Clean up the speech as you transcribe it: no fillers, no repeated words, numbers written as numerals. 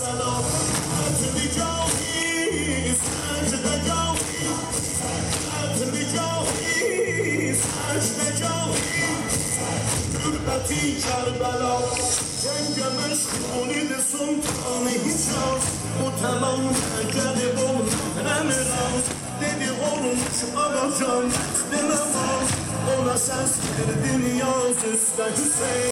سلام عطر جاهی سجد جاهی عطر جاهی سجد جاهی تربتی کربلا جنگ مشغولید سلطان حجاز bu tamam gel ol emraz dedi olmuş alacan demem ona ses verdin yaz üstte Hüseyin